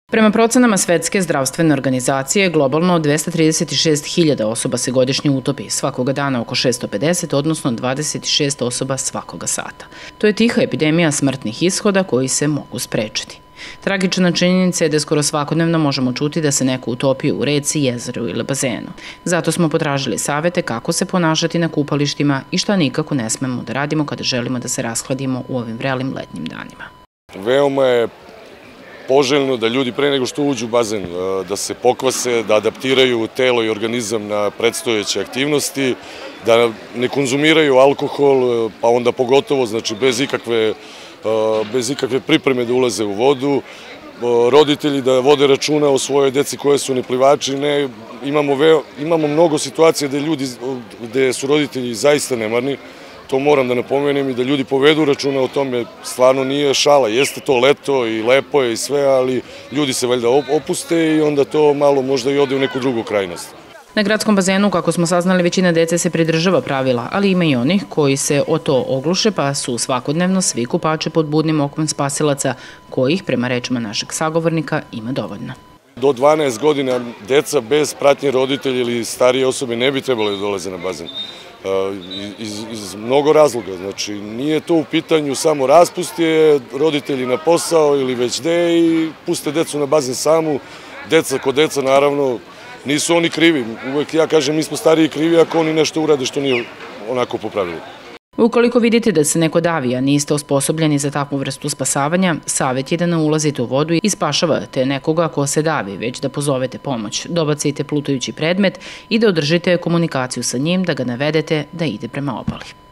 Prema procenama Svetske zdravstvene organizacije, globalno 236.000 osoba se godišnje utopi, svakoga dana oko 650, odnosno 26 osoba svakoga sata. To je tiha epidemija smrtnih ishoda koji se mogu sprečiti. Tragična činjenica je da skoro svakodnevno možemo čuti da se neko utopio u reci, jezeru ili bazenu. Zato smo potražili savete kako se ponašati na kupalištima i šta nikako ne smemo da radimo kada želimo da se rashladimo u ovim vrelim letnjim danima. Veoma je poželjno da ljudi pre nego što uđu u bazen, da se pokvase, da adaptiraju telo i organizam na predstojeće aktivnosti, da ne konzumiraju alkohol, pa onda pogotovo, znači bez ikakve pripreme da ulaze u vodu, roditelji da vode računa o svojoj deci koje su neplivači. Imamo mnogo situacija gde su roditelji zaista nemarni, to moram da napomenem, i da ljudi povedu računa o tome, stvarno nije šala, jeste to leto i lepo je i sve, ali ljudi se valjda opuste i onda to malo možda i ode u neku drugu krajnost. Na gradskom bazenu, kako smo saznali, većina dece se pridržava pravila, ali ima i onih koji se o to ogluše, pa su svakodnevno svi kupači pod budnim okom spasilaca, kojih, prema rečima našeg sagovornika, ima dovoljno. Do 12 godina deca bez pratnje roditelja ili starije osobe ne bi trebalo da dolaze na bazen. Iz mnogo razloga, znači nije to u pitanju samo raspust, je roditelji na posao ili već gde i puste decu na bazen samu. Deca ko deca, naravno, nisu oni krivi. Uvek ja kažem, mi smo stariji krivi ako oni nešto urade što nije onako po pravilu. Ukoliko vidite da se neko davi, a niste osposobljeni za takvu vrstu spasavanja, savjet je da ne ulazite u vodu i spašavate nekoga ko se davi, već da pozovete pomoć, dobacite plutajući predmet i da održite komunikaciju sa njim, da ga navedete da ide prema obali.